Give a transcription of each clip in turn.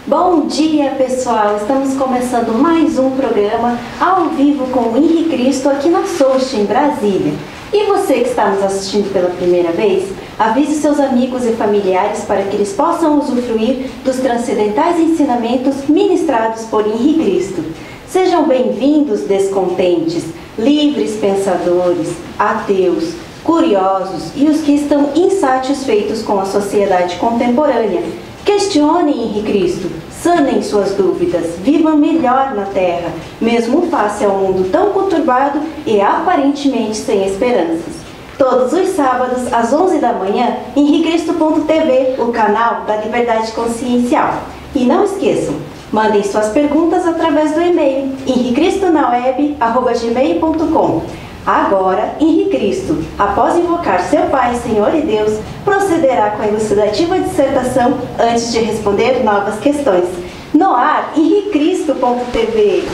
Bom dia, pessoal! Estamos começando mais um programa ao vivo com o Henri Cristo aqui na Soust, em Brasília. E você que está nos assistindo pela primeira vez, avise seus amigos e familiares para que eles possam usufruir dos transcendentais ensinamentos ministrados por Henri Cristo. Sejam bem-vindos, descontentes, livres pensadores, ateus, curiosos e os que estão insatisfeitos com a sociedade contemporânea. Questionem Henri Cristo, sanem suas dúvidas, vivam melhor na Terra, mesmo face ao mundo tão conturbado e aparentemente sem esperanças. Todos os sábados, às 11 da manhã, em henricristo.tv, o canal da Liberdade Consciencial. E não esqueçam, mandem suas perguntas através do e-mail henricristo.gmail.com. Agora, Henri Cristo, após invocar seu Pai, Senhor e Deus, procederá com a elucidativa dissertação antes de responder novas questões. No ar, henricristo.tv.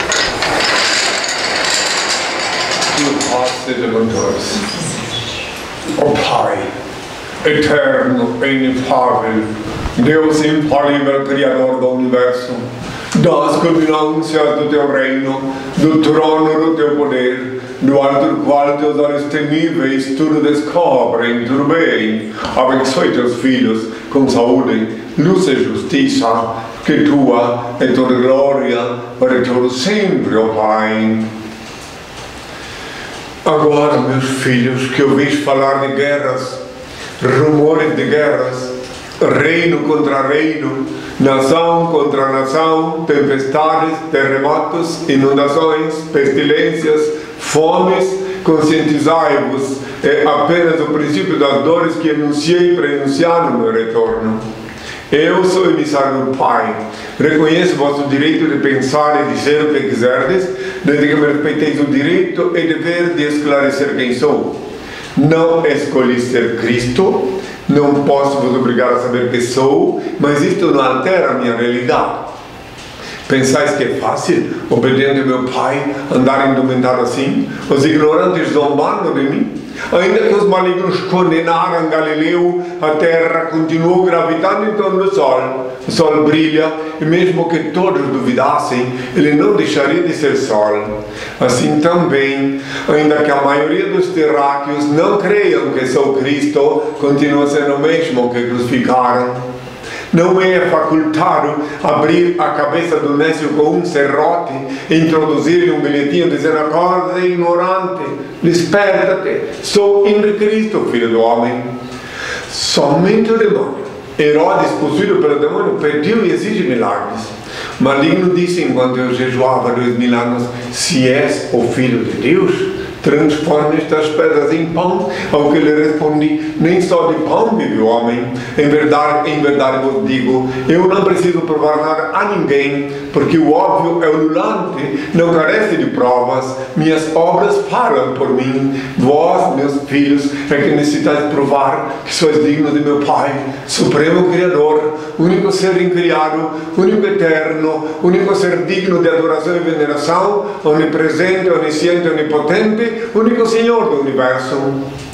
Paz seja com todos. Ó Pai, eterno e inefável, Deus infalível, Criador do Universo, das culminâncias do Teu reino, do trono do Teu poder, do alto do qual Teus olhos temíveis tudo descobrem, tudo bem. Abençoe Teus filhos com saúde, luz e justiça, que Tua é toda glória para todo sempre, ó Pai. Agora, meus filhos, que ouvis falar de guerras, rumores de guerras, reino contra reino, nação contra nação, tempestades, terremotos, inundações, pestilências, fomes, conscientizai-vos, é apenas o princípio das dores que anunciei para anunciar no meu retorno. Eu sou emissário do Pai, reconheço vosso direito de pensar e dizer o que quiserdes, desde que me respeiteis o direito e dever de esclarecer quem sou. Não escolhi ser Cristo, não posso vos obrigar a saber que sou, mas isto não altera a minha realidade. Pensais que é fácil, obediente ao meu Pai, andar indumentado assim? Os ignorantes zombando de mim? Ainda que os malignos condenaram Galileu, a terra continuou gravitando em torno do sol. O sol brilha, e mesmo que todos duvidassem, ele não deixaria de ser sol. Assim também, ainda que a maioria dos terráqueos não creiam que sou Cristo, continua sendo o mesmo que crucificaram. Não me é facultado abrir a cabeça do nécio com um serrote e introduzir-lhe um bilhetinho dizendo: acorda, ignorante, desperta-te, sou Henri Cristo, filho do homem. Somente o demônio, Herodes, possuído pelo demônio, pediu e exige milagres. Maligno disse enquanto eu jejuava 2000 anos: se és o filho de Deus, transforma estas pedras em pão. Ao que lhe respondi: nem só de pão vive o homem. Em verdade vos digo, eu não preciso provar nada a ninguém, porque o óbvio é ululante, não carece de provas. Minhas obras falam por mim. Vós, meus filhos, é que necessitais provar que sois dignos de meu Pai, Supremo Criador, único ser incriado, único eterno, único ser digno de adoração e veneração, onipresente, onisciente, onipotente, único Senhor do Universo.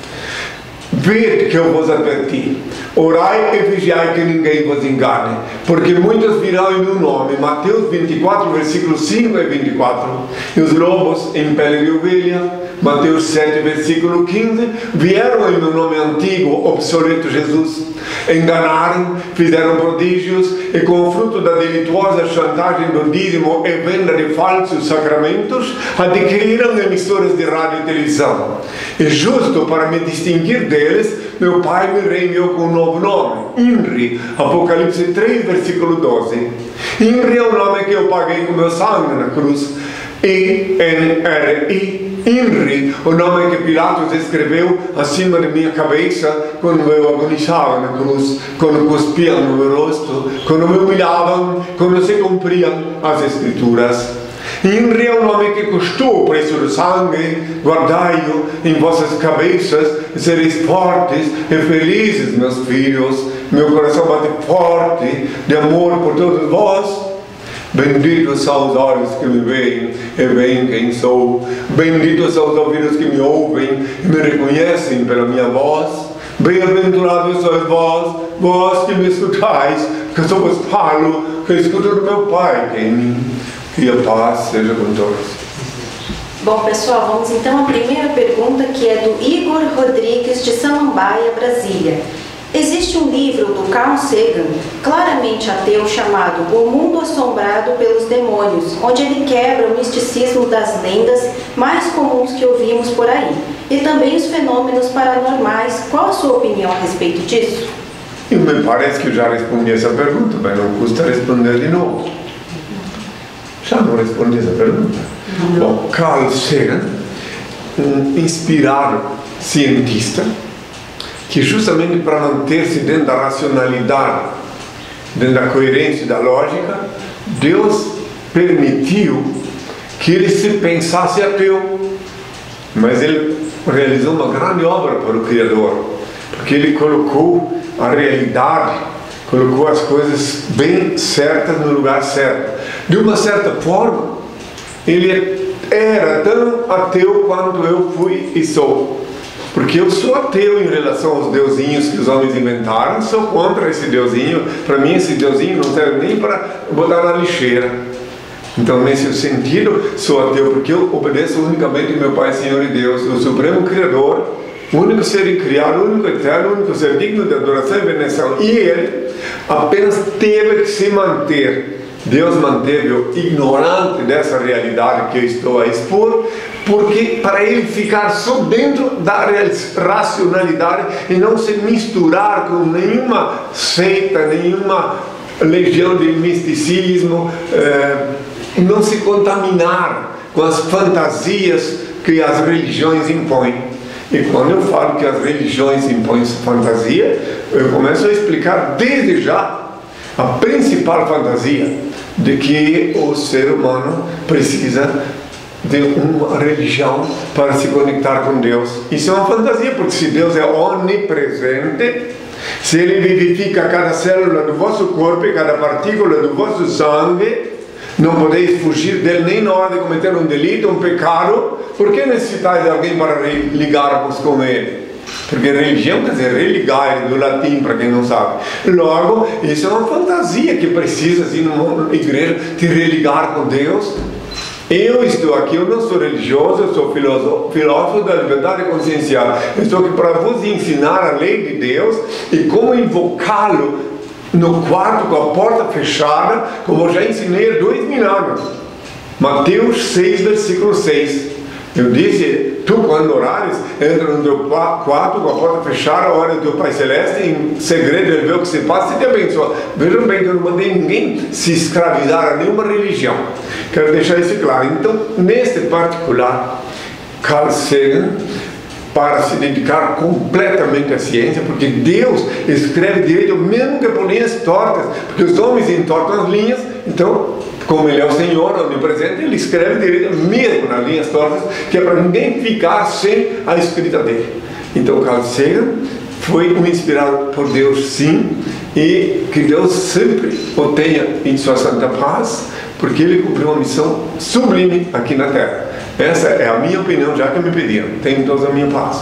Vede que eu vos adverti, orai e vigiai que ninguém vos engane, porque muitos virão em meu nome. Mateus 24, versículos 5 e 24. E os lobos em pele de ovelha, Mateus 7, versículo 15, vieram em meu nome antigo, obsoleto Jesus. Enganaram, fizeram prodígios e com o fruto da delituosa chantagem do dízimo e venda de falsos sacramentos, adquiriram emissoras de rádio e televisão. E justo para me distinguir deles, meu Pai me reenviou com um novo nome, Henri, Apocalipse 3, versículo 12. Henri é o nome que eu paguei com meu sangue na cruz. I-N-R-I, Henri, o nome que Pilatos escreveu acima de minha cabeça quando eu agonizava na cruz, quando cuspiam no meu rosto, quando me humilhavam, quando se cumpriam as Escrituras. Henri é o nome que custou o preço do sangue. Guardai-o em vossas cabeças e sereis fortes e felizes, meus filhos. Meu coração bate forte de amor por todos vós. Benditos são os olhos que me veem e veem quem sou. Benditos são os ouvidos que me ouvem e me reconhecem pela minha voz. Bem-aventurados sois vós, vós que me escutais, que eu vos falo que eu escuto do meu Pai, que em mim, que a paz seja com todos. Bom, pessoal, vamos então à primeira pergunta, que é do Igor Rodrigues, de Samambaia, Brasília. Existe um livro do Carl Sagan, claramente ateu, chamado O Mundo Assombrado pelos Demônios, onde ele quebra o misticismo das lendas mais comuns que ouvimos por aí, e também os fenômenos paranormais. Qual a sua opinião a respeito disso? E me parece que eu já respondi essa pergunta, mas não custa responder de novo. Já não respondi essa pergunta? Bom, Carl Sagan, um inspirado cientista, que justamente para manter-se dentro da racionalidade, dentro da coerência e da lógica, Deus permitiu que ele se pensasse ateu. Mas ele realizou uma grande obra para o Criador, porque ele colocou a realidade, colocou as coisas bem certas no lugar certo. De uma certa forma, ele era tão ateu quanto eu fui e sou. Porque eu sou ateu em relação aos deusinhos que os homens inventaram, sou contra esse deusinho. Para mim, esse deusinho não serve nem para botar na lixeira. Então, nesse sentido, sou ateu, porque eu obedeço unicamente ao meu Pai, Senhor e Deus, o Supremo Criador, o único ser incriado, o único eterno, o único ser digno de adoração e veneração. E ele apenas teve que se manter. Deus manteve-o ignorante dessa realidade que eu estou a expor, porque para ele ficar só dentro da racionalidade e não se misturar com nenhuma seita, nenhuma legião de misticismo, não se contaminar com as fantasias que as religiões impõem. E quando eu falo que as religiões impõem fantasia, eu começo a explicar desde já a principal fantasia de que o ser humano precisa de uma religião para se conectar com Deus. Isso é uma fantasia, porque se Deus é onipresente, se Ele vivifica cada célula do vosso corpo e cada partícula do vosso sangue, não podeis fugir dele nem na hora de cometer um delito, um pecado. Por que necessitais de alguém para ligar-vos com Ele? Porque religião quer dizer religar, do latim, para quem não sabe. Logo, isso é uma fantasia que precisa, assim, numa igreja, te religar com Deus. Eu estou aqui, eu não sou religioso, eu sou filósofo da liberdade consciencial. Eu estou aqui para vos ensinar a lei de Deus e como invocá-lo no quarto com a porta fechada, como eu já ensinei há 2000 anos. Mateus 6, versículo 6. Eu disse, tu quando orares, entra no teu quarto com a porta fechada, ora do teu Pai Celeste, em segredo ele vê o que se passa e te abençoa. Vejam bem que eu não mandei ninguém se escravizar a nenhuma religião. Quero deixar isso claro. Então, neste particular, Carl Sagan, para se dedicar completamente à ciência, porque Deus escreve direito, mesmo que por linhas tortas, porque os homens entortam as linhas, então, como Ele é o Senhor onipresente, Ele escreve direito mesmo nas linhas tortas, que é para ninguém ficar sem a escrita dele. Então, Carl Sagan foi um inspirado por Deus, sim, e que Deus sempre o tenha em sua santa paz, porque ele cumpriu uma missão sublime aqui na Terra. Essa é a minha opinião, já que me pediram. Tenham todos a minha paz.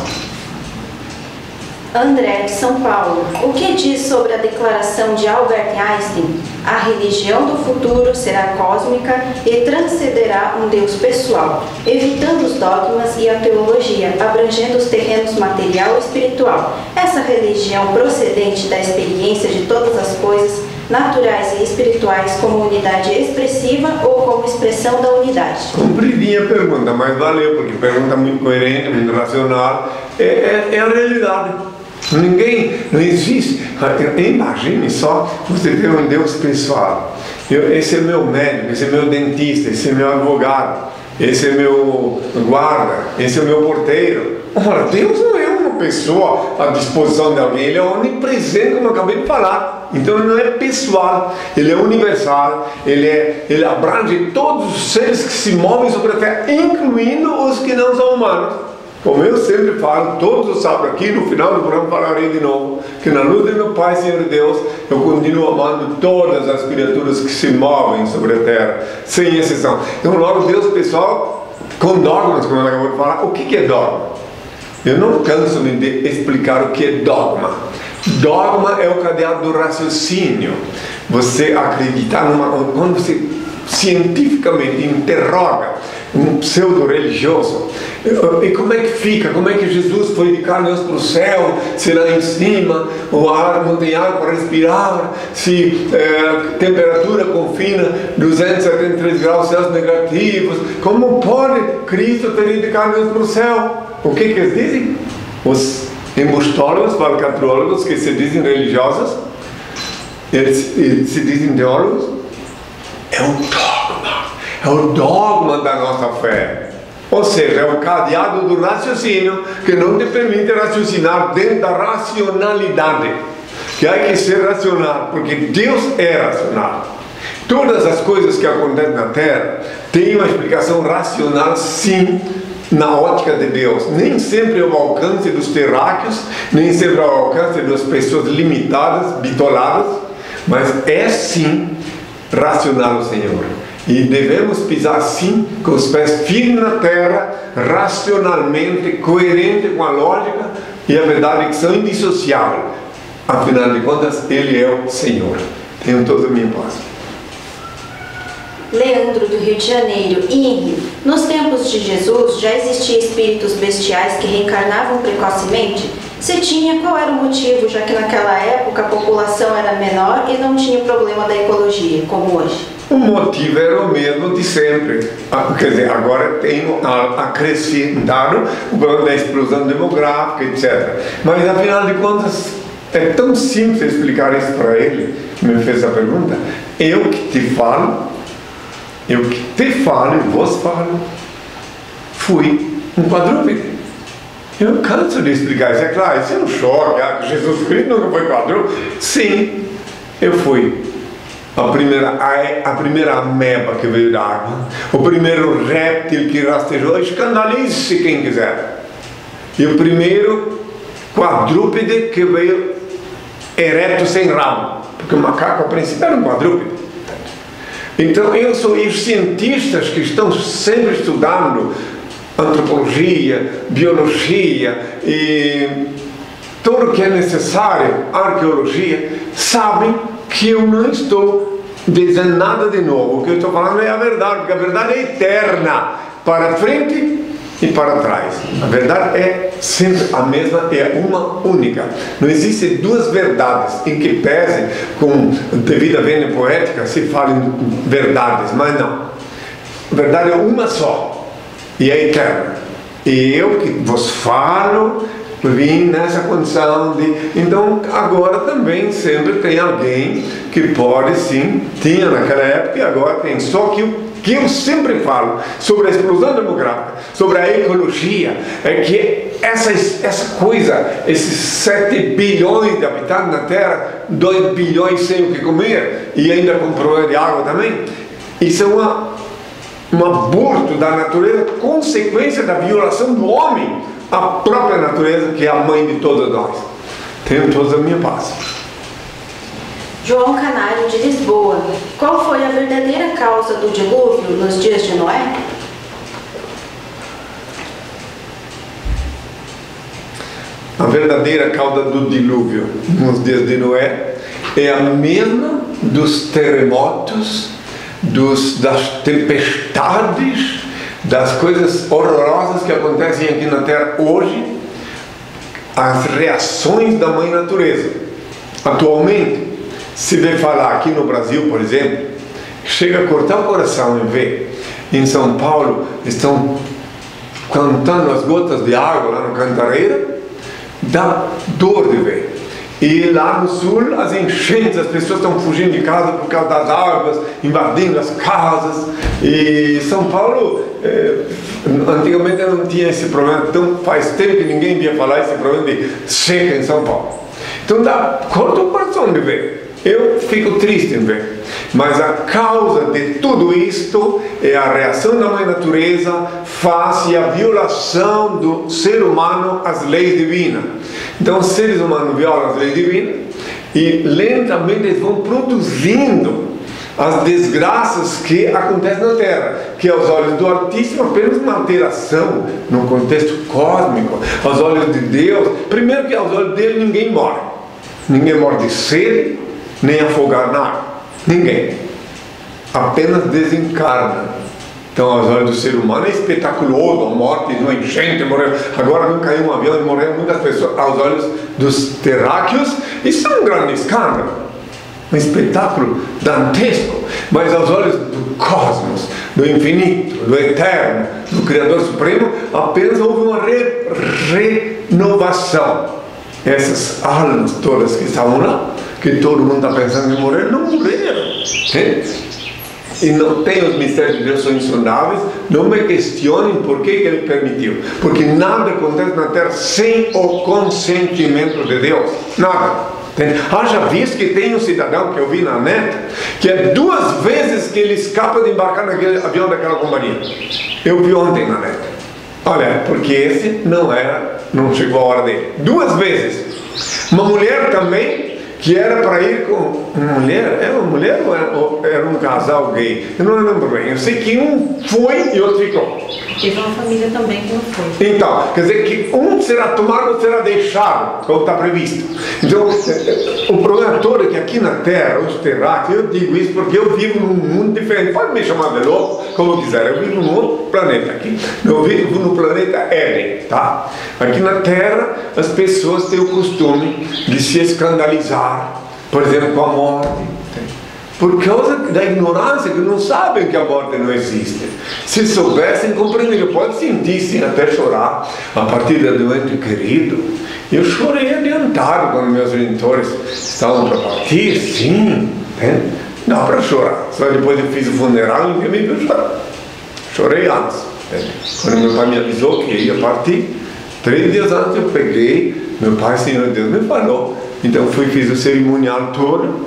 André, de São Paulo, o que diz sobre a declaração de Albert Einstein? A religião do futuro será cósmica e transcenderá um Deus pessoal, evitando os dogmas e a teologia, abrangendo os terrenos material e espiritual. Essa religião procedente da experiência de todas as coisas, naturais e espirituais, como unidade expressiva ou como expressão da unidade? Compreendi a pergunta, mas valeu, porque pergunta muito coerente, muito racional. É a realidade. Não existe. Imagine só você ter um Deus pessoal. Esse é meu médico, esse é meu dentista, esse é meu advogado, esse é meu guarda, esse é meu porteiro. Ora, Deus não é uma pessoa à disposição de alguém, Ele é onipresente, como eu acabei de falar. Então Ele não é pessoal, Ele é universal, Ele abrange todos os seres que se movem sobre a terra, incluindo os que não são humanos. Como eu sempre falo, todos os sábados aqui, no final do programa falarei de novo, que na luz de meu Pai, Senhor Deus, eu continuo amando todas as criaturas que se movem sobre a terra, sem exceção. Então logo Deus, pessoal, com dogmas, como ela acabou de falar, o que é dogma? Eu não canso de explicar o que é dogma. Dogma é o cadeado do raciocínio. você acreditar quando você cientificamente interroga um pseudo-religioso, e como é que fica? Como é que Jesus foi de carne e osso para o céu? Se lá em cima o ar não tem ar para respirar? Se temperatura confina 273 graus Celsius negativos? Como pode Cristo ter ido de carne e osso para o céu? O que eles dizem? Os embustólogos, falcatrólogos, que se dizem religiosos, eles se dizem teólogos, é um dogma. É o dogma da nossa fé. Ou seja, é o cadeado do raciocínio que não te permite raciocinar dentro da racionalidade. Que há que ser racional, porque Deus é racional. Todas as coisas que acontecem na Terra têm uma explicação racional, sim, na ótica de Deus. Nem sempre ao alcance dos terráqueos, nem sempre ao alcance das pessoas limitadas, bitoladas, mas é sim racional o Senhor. E devemos pisar sim com os pés firmes na terra, racionalmente, coerente com a lógica e a verdade, que são indissociáveis. Afinal de contas, Ele é o Senhor. Tenham toda a minha paz. Leandro, do Rio de Janeiro. Henri, nos tempos de Jesus já existiam espíritos bestiais que reencarnavam precocemente? Se tinha, qual era o motivo, já que naquela época a população era menor e não tinha o problema da ecologia, como hoje? O motivo era o mesmo de sempre. Quer dizer, agora tem acrescentado o problema da explosão demográfica, etc. Mas, afinal de contas, é tão simples explicar isso para ele, que me fez a pergunta. Eu que te falo e vos falo, fui um quadrúpede. Eu canso de explicar isso. É claro, isso é um choque. Que Jesus Cristo nunca foi quadrúpede. Sim, eu fui a primeira ameba que veio da água, o primeiro réptil que rastejou. Escandalize-se quem quiser. E o primeiro quadrúpede que veio ereto sem rabo, porque o macaco a princípio era um quadrúpede. Então e os cientistas que estão sempre estudando antropologia, biologia e tudo o que é necessário, arqueologia, sabem que eu não estou dizendo nada de novo. O que eu estou falando é a verdade, porque a verdade é eterna, para frente e para trás. A verdade é sempre a mesma, é uma única. Não existem duas verdades, em que pese, com devida vênia poética, se falem verdades, mas não. A verdade é uma só, e é eterna. E eu que vos falo, vim nessa condição de... Então, agora também sempre tem alguém que pode sim, tinha naquela época e agora tem. Só que o que eu sempre falo sobre a explosão demográfica, sobre a ecologia, é que essa coisa, esses 7 bilhões de habitantes na Terra, 2 bilhões sem o que comer, e ainda com problema de água também, isso é um aborto da natureza, consequência da violação do homem, a própria natureza, que é a mãe de todos nós. Tenham todos a minha paz. João Canário, de Lisboa. Qual foi a verdadeira causa do dilúvio nos dias de Noé? A verdadeira causa do dilúvio nos dias de Noé é a mesma dos terremotos, das tempestades, das coisas horrorosas que acontecem aqui na Terra hoje, as reações da mãe natureza. Atualmente, se vê falar aqui no Brasil, por exemplo, chega a cortar o coração em ver. Em São Paulo estão cantando as gotas de água lá no Cantareira, dá dor de ver. E lá no sul, as enchentes, as pessoas estão fugindo de casa por causa das águas, invadindo as casas. E São Paulo, antigamente não tinha esse problema, então faz tempo que ninguém via falar esse problema de seca em São Paulo. Então corta o coração de ver. Eu fico triste em ver. Mas a causa de tudo isto é a reação da mãe natureza face à violação do ser humano às leis divinas. Então os seres humanos violam as leis divinas e lentamente eles vão produzindo as desgraças que acontecem na Terra, que aos olhos do Altíssimo apenas uma alteração no contexto cósmico. Aos olhos de Deus, primeiro que aos olhos dele ninguém morre de sede nem afogar na água. Ninguém. Apenas desencarna. Então, aos olhos do ser humano é espetaculoso, a morte, uma enchente, morreu. Agora não caiu um avião e morreram muitas pessoas. Aos olhos dos terráqueos, isso é um grande escândalo, um espetáculo dantesco. Mas aos olhos do cosmos, do infinito, do eterno, do Criador Supremo, apenas houve uma renovação. Essas almas todas que estavam lá, que todo mundo está pensando em morrer, não morreram. E não tem os mistérios de Deus, são insondáveis. Não me questionem por que Ele permitiu, porque nada acontece na Terra sem o consentimento de Deus, nada. Haja visto que tem um cidadão que eu vi na net, que é 2 vezes que ele escapa de embarcar naquele avião daquela companhia. Eu vi ontem na net. Olha, porque esse não chegou a hora dele. 2 vezes. Uma mulher também, que era para ir com uma mulher, era uma mulher ou era um casal gay? Eu não lembro bem. Eu sei que um foi e outro ficou. Teve uma família também que não foi. Então, quer dizer que um será tomado, outro será deixado, como está previsto. Então, o problema todo é que aqui na Terra, os terráqueos, eu digo isso porque eu vivo num mundo diferente. Pode me chamar de louco, como quiser. Eu vivo num outro planeta aqui. Eu vivo no planeta Éden, tá? Aqui na Terra, as pessoas têm o costume de se escandalizar, por exemplo, com a morte. Por causa da ignorância, que não sabem que a morte não existe. Se soubessem, compreenderiam. Pode sentir, sim, até chorar a partir do ente querido. Eu chorei adiantado quando meus genitores estavam para partir, sim. Dá para chorar. Só depois eu fiz o funeral, ninguém me viu chorar. Chorei antes. Quando meu pai me avisou que ia partir, 3 dias antes eu peguei, meu pai, Senhor Deus, me falou. Então fiz o cerimonial todo,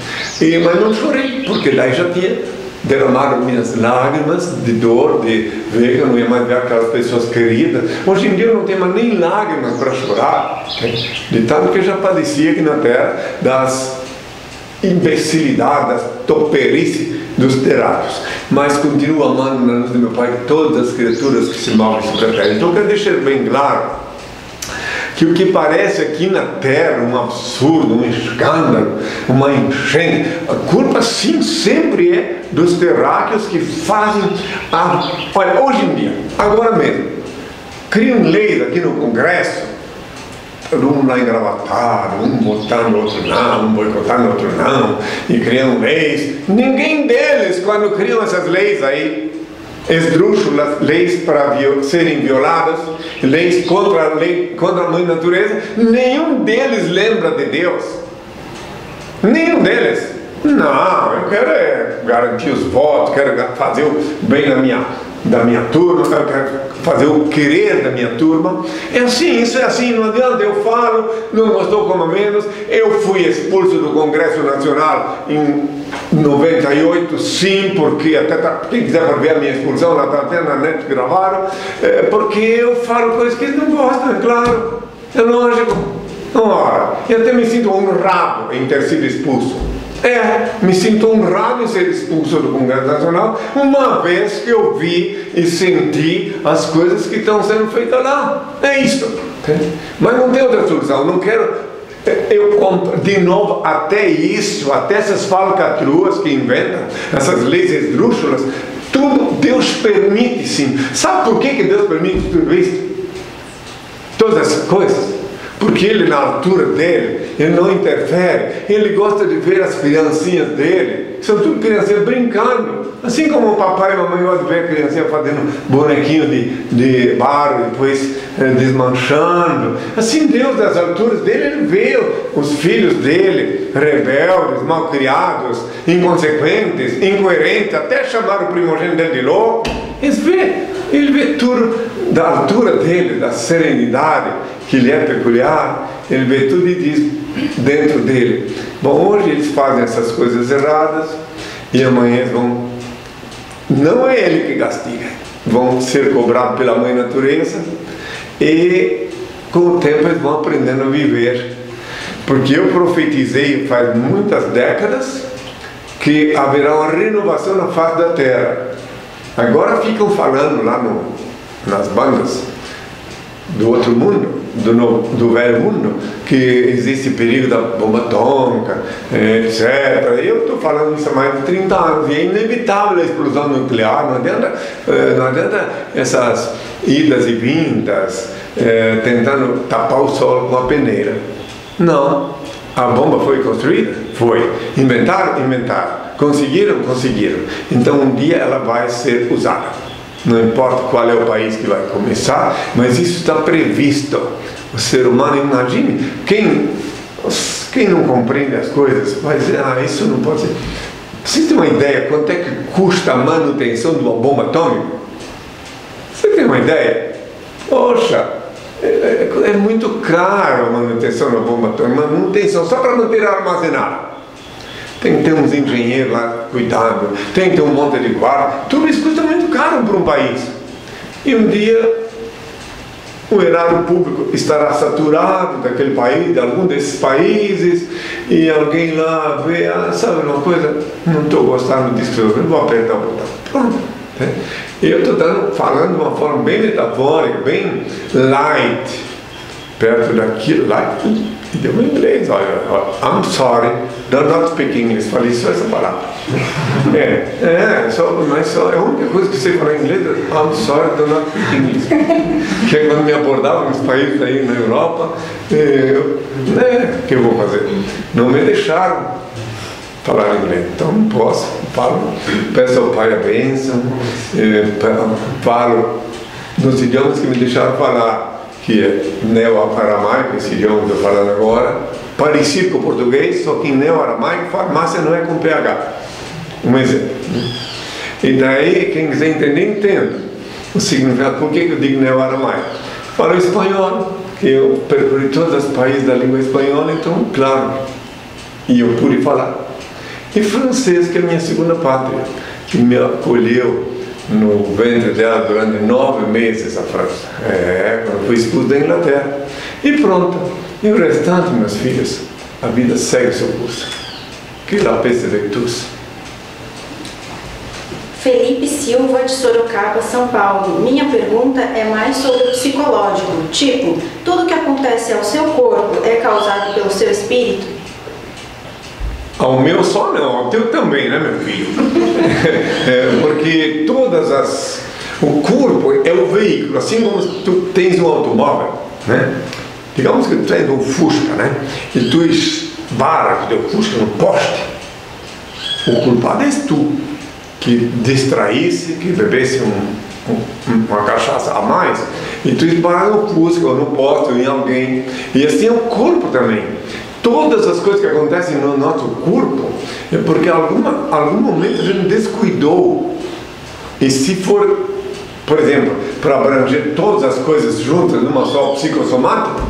mas não chorei, porque daí já tinha derramado minhas lágrimas de dor, de ver que eu não ia mais ver aquelas pessoas queridas. Hoje em dia eu não tenho mais nem lágrimas para chorar, de tanto que eu já padecia aqui na Terra das imbecilidades, das toperices dos terráqueos. Mas continuo amando na luz do meu Pai todas as criaturas que se movem sobre a Terra. Então eu quero deixar bem claro que o que parece aqui na Terra um absurdo, um escândalo, uma enchente, a culpa sim sempre é dos terráqueos que fazem olha, hoje em dia, agora mesmo, criam leis aqui no Congresso, um lá engravatado, um votando, outro não, um boicotando, outro não, e criam leis. Ninguém deles, quando criam essas leis aí, esdrúxulas, leis para serem violadas, leis contra a mãe natureza, nenhum deles lembra de Deus. Nenhum deles. Não, eu quero garantir os votos, quero fazer o bem da minha turma, eu quero fazer o querer da minha turma. É assim, isso é assim, não adianta, eu falo, não gostou como menos. Eu fui expulso do Congresso Nacional em 98, sim, porque até quem quiser ver a minha expulsão, lá está até na net gravaram, porque eu falo coisas que eles não gostam, é claro, é lógico. Ora, eu até me sinto honrado em ter sido expulso. Me sinto honrado em ser expulso do Congresso Nacional, uma vez que eu vi e senti as coisas que estão sendo feitas lá. É isso. Mas não tem outra solução. Não quero. De novo, até isso, até essas falcatruas que inventam, essas leis esdrúxulas, tudo Deus permite, sim. Sabe por que Deus permite tudo isso? Todas essas coisas? Porque Ele, na altura dele, Ele não interfere. Ele gosta de ver as criancinhas dele, são tudo criancinhas brincando. Assim como o papai e a mamãe gostam de ver a criancinha fazendo bonequinho de barro e depois desmanchando. Assim Deus, das alturas dele, Ele vê os filhos dele, rebeldes, malcriados, inconsequentes, incoerentes, até chamar o primogênito dele de louco. Ele vê tudo da altura dele, da serenidade que lhe é peculiar. Ele vê tudo e diz dentro dele: bom, hoje eles fazem essas coisas erradas e amanhã eles vão, não é ele que castiga, vão ser cobrados pela mãe natureza, e com o tempo eles vão aprendendo a viver. Porque eu profetizei faz muitas décadas que haverá uma renovação na face da terra. Agora ficam falando lá nas bandas do outro mundo, do velho mundo, que existe perigo da bomba atômica, etc. Eu estou falando isso há mais de 30 anos, e é inevitável a explosão nuclear, não adianta essas idas e vindas, tentando tapar o sol com a peneira. Não. A bomba foi construída? Foi. Inventaram? Inventaram. Conseguiram? Conseguiram. Então um dia ela vai ser usada. Não importa qual é o país que vai começar, mas isso está previsto. O ser humano, imagine, quem não compreende as coisas vai dizer, isso não pode ser. Você tem uma ideia quanto é que custa a manutenção de uma bomba atômica? Você tem uma ideia? Poxa, é muito caro a manutenção da bomba atômica, manutenção só para manter armazenada. Tem que ter uns engenheiros lá cuidando, tem que ter um monte de guarda. Tudo isso custa muito caro para um país. E um dia o erário público estará saturado daquele país, de algum desses países, e alguém lá vê, sabe uma coisa, não estou gostando disso, eu vou apertar o botão. Pronto. E eu estou falando de uma forma bem metafórica, bem light, perto daquilo, light, deu em inglês, olha, I'm sorry, do not speak English, falei só essa palavra. Mas a única coisa que você fala em inglês é I'm sorry, do not speak English. Que é quando me abordavam nos países aí na Europa, o que eu vou fazer? Não me deixaram falar inglês, então não posso, falo, peço ao Pai a bênção, falo nos idiomas que me deixaram falar, que é neo-aramaico, esse idioma que eu estou falando agora, parecido com o português, só que em neo-aramaico farmácia não é com PH. Um exemplo. E daí, quem quiser entender, entenda o significado. Por que eu digo neo-aramaico? Falo espanhol, que eu percorri todos os países da língua espanhola, então, claro, e eu pude falar. E francês, que é a minha segunda pátria, que me acolheu no ventre dela durante 9 meses, a França. Quando fui expulso da Inglaterra. E pronto. E o restante, meus filhos, a vida segue o seu curso. Que la persevetus. Felipe Silva, de Sorocaba, São Paulo. Minha pergunta é mais sobre o psicológico. Tipo, tudo que acontece ao seu corpo é causado pelo seu espírito? Ao meu só não, ao teu também, né, meu filho? Porque o corpo é o veículo, assim como tu tens um automóvel, né? Digamos que tu tens um Fusca, né? E tu esbarras o teu Fusca no poste. O culpado és tu, que distraísse, que bebesse uma cachaça a mais, e tu esbarras no Fusca, ou no poste, ou em alguém. E assim é o corpo também. Todas as coisas que acontecem no nosso corpo é porque em algum momento a gente descuidou. E se for, por exemplo, para abranger todas as coisas juntas numa só psicossomática,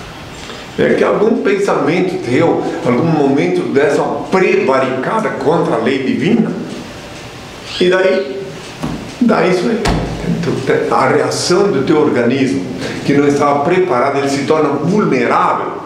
é que algum pensamento teu, algum momento dessa prevaricada contra a lei divina, e daí isso aí. A reação do teu organismo, que não estava preparado, ele se torna vulnerável.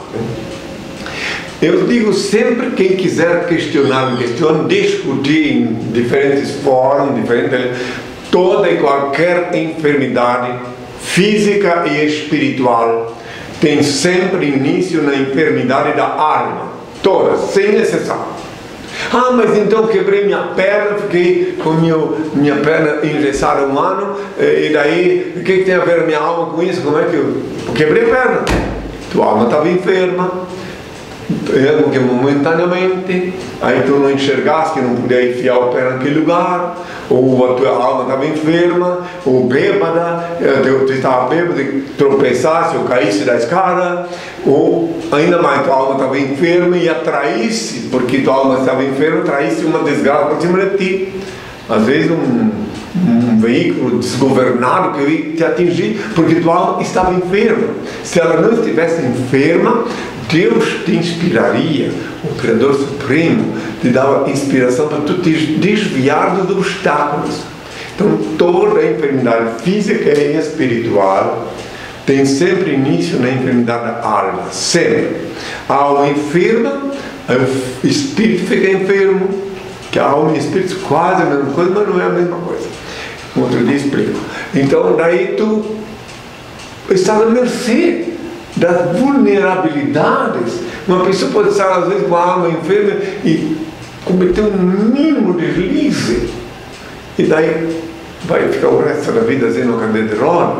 Eu digo sempre, quem quiser questionar, questione, discutir em diferentes fóruns, toda e qualquer enfermidade física e espiritual tem sempre início na enfermidade da alma, todas, sem exceção. Mas então quebrei minha perna, fiquei com minha perna engessada 1 ano, e daí, o que tem a ver a minha alma com isso? Como é que eu quebrei a perna? Tua alma estava enferma, porque momentaneamente, aí tu não enxergaste que não podia enfiar o pé naquele lugar, ou a tua alma estava enferma, ou bêbada, tu estava bêbado e tropeçasse ou caísse da escada, ou ainda mais, tua alma estava enferma e atraísse, porque tua alma estava enferma, atraísse uma desgraça por cima de ti. Às vezes um veículo desgovernado que ia te atingir, porque tua alma estava enferma. Se ela não estivesse enferma, Deus te inspiraria, o Criador Supremo te dava inspiração para tu te desviar dos obstáculos. Então toda a enfermidade física e espiritual tem sempre início na enfermidade da alma, sempre. A alma enferma, o espírito fica enfermo, que a alma e o espírito quase a mesma coisa, mas não é a mesma coisa. Outro dia explico. Então daí tu está na mercê das vulnerabilidades. Uma pessoa pode estar às vezes com a alma enferma e cometer um mínimo deslize, e daí vai ficar o resto da vida sendo cadeira de roda.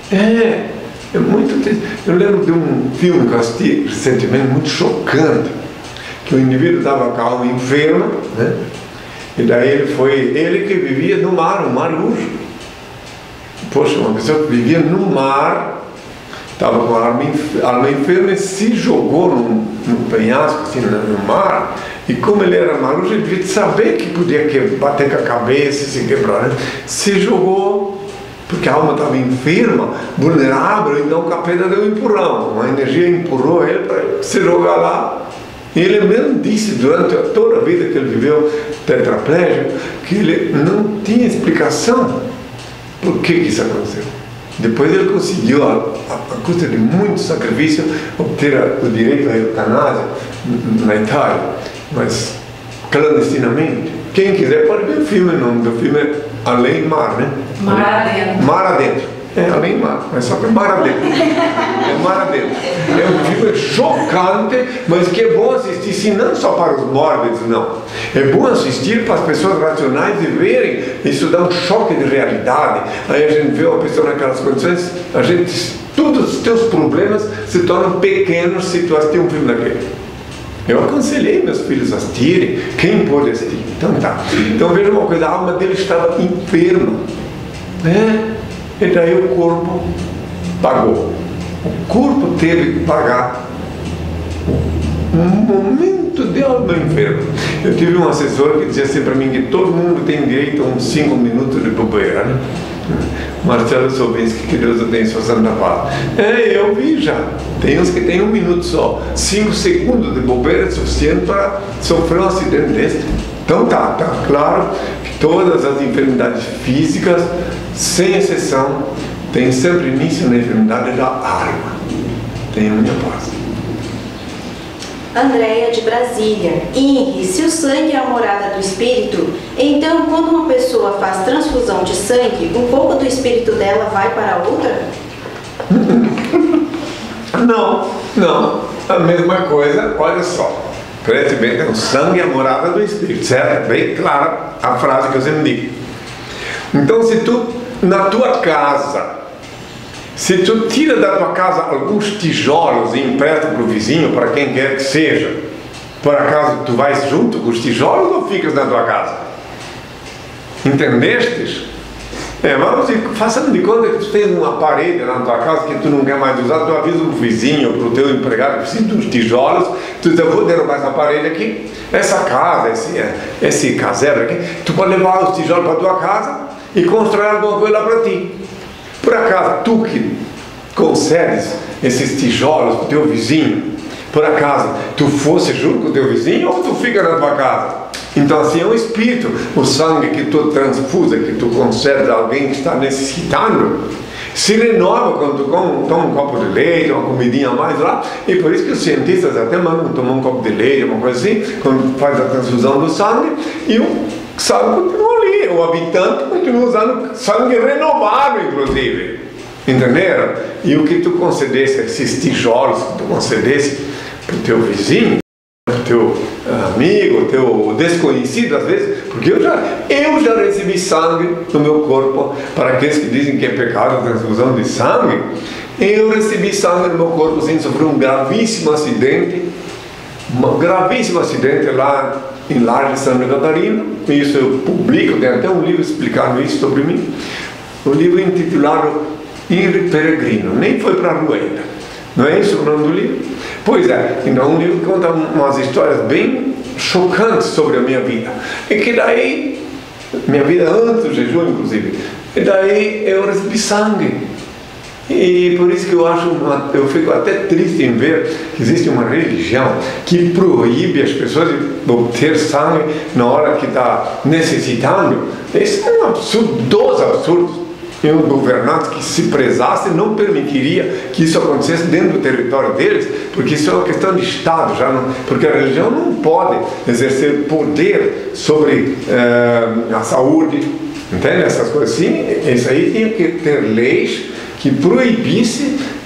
É muito triste. Eu lembro de um filme que eu assisti recentemente, muito chocante, que o indivíduo estava com a alma enferma, né? E daí ele que vivia no mar, um mar luxo. Poxa, uma pessoa que vivia no mar, estava com a alma enferma e se jogou num penhasco, assim, no mar. E como ele era maluco, ele devia saber que podia bater com a cabeça e se quebrar, né? Se jogou, porque a alma estava enferma, vulnerável, então o capeta deu um empurrão. Uma energia empurrou ele para se jogar lá. E ele mesmo disse, durante toda a vida que ele viveu tetraplégico, que ele não tinha explicação por que isso aconteceu. Depois ele conseguiu, a custa de muito sacrifício, obter o direito à eutanásia na Itália, mas clandestinamente. Quem quiser pode ver o filme, o nome do filme é Além Mar, né? Mar Adentro. Mar Adentro. Além Mar, mas só que é Mar Adentro. É Mar Adentro. É um filme chocante, mas que é bom assistir, sim, não só para os mórbidos, não. É bom assistir para as pessoas racionais e verem, isso dá um choque de realidade. Aí a gente vê uma pessoa naquelas condições, todos os teus problemas se tornam pequenos se tu assistir um filme daquele. Eu aconselhei meus filhos a assistirem, quem pôde assistir. Então tá. Então veja uma coisa, a alma dele estava enferma, né? E daí o corpo pagou. O corpo teve que pagar um momento de alma enferma. Eu tive um assessor que dizia assim para mim que todo mundo tem direito a uns 5 minutos de bobeira, né? Marcelo Sovinski, que Deus o tenha em sua santa paz. Eu vi já. Tem uns que tem 1 minuto só. 5 segundos de bobeira é suficiente para sofrer um acidente desse. Então tá claro que todas as enfermidades físicas, sem exceção, têm sempre início na enfermidade da alma. Tenha minha paz. Andréia de Brasília. Henri, se o sangue é a morada do espírito, então quando uma pessoa faz transfusão de sangue, um pouco do espírito dela vai para a outra? Não. A mesma coisa, olha só. Preste bem, o sangue é a morada do espírito, certo? Bem clara a frase que eu sempre digo. Então, se tu, na tua casa, se tu tira da tua casa alguns tijolos e empresta para o vizinho, para quem quer que seja, por acaso tu vais junto com os tijolos ou ficas na tua casa? Entendestes? Façando de conta que tu tens uma parede na tua casa que tu não quer mais usar, tu avisa o vizinho, para o teu empregado que precisa de uns tijolos, tu diz, eu vou derrubar essa parede aqui, essa casa, esse casebre aqui, tu pode levar os tijolos para a tua casa e construir alguma coisa lá para ti. Por acaso, tu que concedes esses tijolos para o teu vizinho, por acaso, tu fosse junto com o teu vizinho ou tu fica na tua casa? Então assim é um espírito, o sangue que tu transfusa, que tu concedes a alguém que está necessitando, se renova quando tu toma um copo de leite, uma comidinha a mais lá, e por isso que os cientistas até mandam tomar um copo de leite, uma coisa assim, quando faz a transfusão do sangue, e o sangue continua ali, o habitante continua usando sangue renovado, inclusive, entenderam? E o que tu concedesse, esses tijolos que tu concedesse para o teu vizinho, para o teu amigo, teu desconhecido às vezes, porque eu já recebi sangue no meu corpo. Para aqueles que dizem que é pecado a transfusão de sangue, eu recebi sangue no meu corpo sem sofrer um gravíssimo acidente lá em Laje de Santa Catarina. Isso eu publico, tem até um livro explicando isso sobre mim, um livro intitulado Ir Peregrino, nem foi para a rua ainda. Não é isso o nome do livro? Pois é, então um livro que conta umas histórias bem chocantes sobre a minha vida. E que daí, minha vida antes do jejum inclusive, e daí eu recebi sangue. E por isso que eu fico até triste em ver que existe uma religião que proíbe as pessoas de obter sangue na hora que está necessitando. Isso é um absurdo, dos absurdos. E um governante que se prezasse não permitiria que isso acontecesse dentro do território deles, porque isso é uma questão de Estado, porque a religião não pode exercer poder sobre a saúde, entende? Essas coisas assim, isso aí tinha que ter leis que proibisse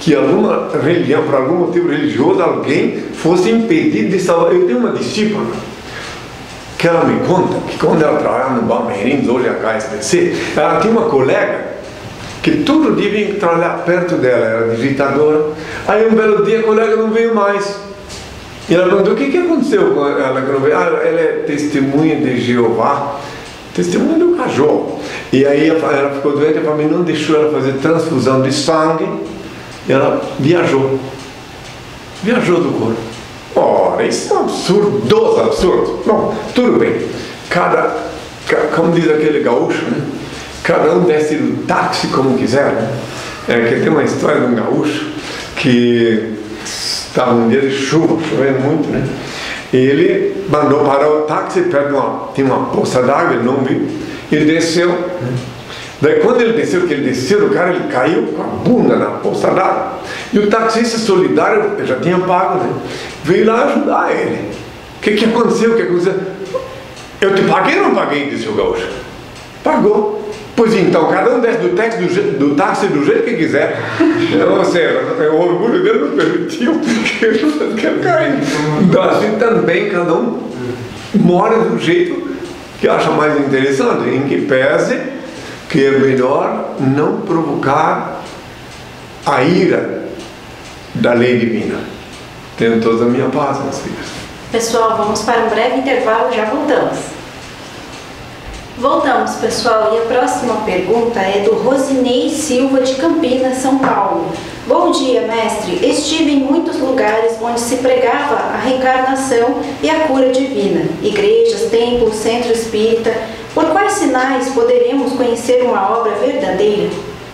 que alguma religião, por algum motivo religioso, alguém fosse impedido de salvar. Eu tenho uma discípula que ela me conta que quando ela trabalhava no Balmeirinhos, hoje a HSBC, ela tinha uma colega que todo dia vinha trabalhar perto dela, era digitadora. Aí um belo dia a colega não veio mais. E ela perguntou: o que aconteceu com ela que não veio? Ela é testemunha de Jeová, testemunha do cajô. E aí ela ficou doente, a família não deixou ela fazer transfusão de sangue, e ela viajou do corpo. Ora, isso é um absurdo. Bom, tudo bem. Como diz aquele gaúcho, né? Cada um desce do táxi como quiser, né? Que tem uma história de um gaúcho que estava um dia de chuva, chovendo muito, né? E ele mandou parar o táxi perto tinha uma poça d'água, ele não viu. Ele desceu, né? Daí quando ele desceu, o cara ele caiu com a bunda na poça d'água. E o taxista solidário, eu já tinha pago, né? Veio lá ajudar ele. O que aconteceu? Eu te paguei ou não paguei? Disse o gaúcho. Pagou. Pois então, cada um desce do táxi do jeito que quiser. Ou seja, o orgulho dele não permitiu que ele caia. Então, assim também, cada um mora do jeito que acha mais interessante, em que pese que é melhor não provocar a ira da lei divina. Tenho toda a minha paz, meus filhos. Pessoal, vamos para um breve intervalo e já voltamos. Voltamos, pessoal, e a próxima pergunta é do Rosinei Silva, de Campinas, São Paulo. Bom dia, mestre. Estive em muitos lugares onde se pregava a reencarnação e a cura divina. Igrejas, templos, centro espírita. Por quais sinais poderemos conhecer uma obra verdadeira?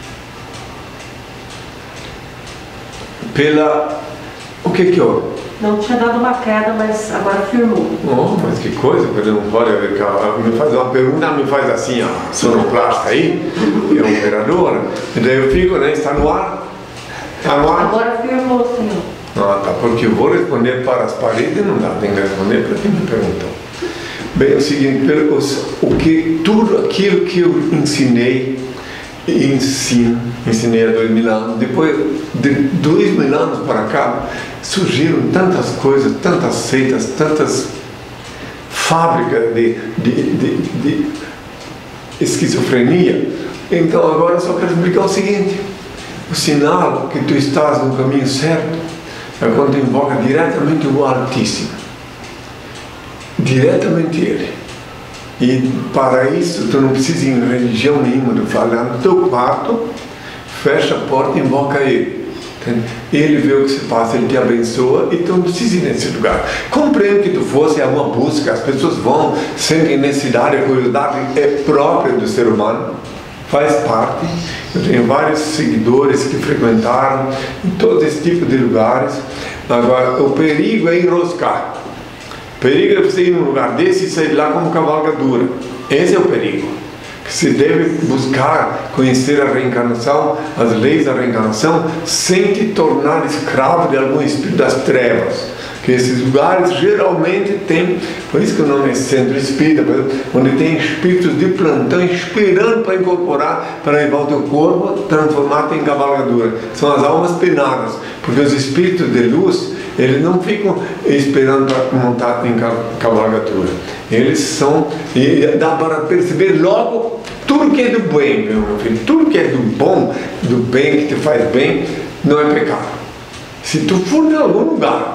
O que houve? Não tinha dado uma queda, mas agora firmou. Oh, mas que coisa, porque não pode ver que ela me faz uma pergunta, me faz assim, a sonoplasta aí, que é operadora, e daí eu fico, né, está no ar? Está no ar? Agora firmou, senhor. Ah, tá, porque eu vou responder para as paredes, não dá, tem que responder para quem me perguntou. Bem, é o seguinte, tudo aquilo que eu ensinei há 2000 anos, depois de 2000 anos para cá, surgiram tantas coisas, tantas seitas, tantas fábricas de esquizofrenia. Então agora eu só quero explicar o seguinte: o sinal que tu estás no caminho certo é quando tu invoca diretamente o Altíssimo, diretamente Ele. E para isso tu não precisa ir em religião nenhuma, tu fala no teu quarto, fecha a porta e invoca Ele. Ele vê o que se passa, Ele te abençoa, e tu não precisa ir nesse lugar. Compreendo que tu fosse, é uma busca, as pessoas vão, sentem necessidade, a curiosidade é própria do ser humano, faz parte. Eu tenho vários seguidores que frequentaram em todo esse tipo de lugares. Agora, o perigo é enroscar. O perigo é você ir num lugar desse e sair lá como cavalgadura. Esse é o perigo. Que se deve buscar conhecer a reencarnação, as leis da reencarnação, sem te tornar escravo de algum espírito das trevas. Que esses lugares geralmente têm, por isso que o nome é centro espírita, onde tem espíritos de plantão esperando para incorporar, para levar o teu corpo, transformar-te em cavalgadura. São as almas penadas, porque os espíritos de luz, eles não ficam esperando para montar em cavalgadura. Eles são, e dá para perceber logo tudo que é do bem, meu filho, tudo que é do bom, do bem, que te faz bem, não é pecado. Se tu for em algum lugar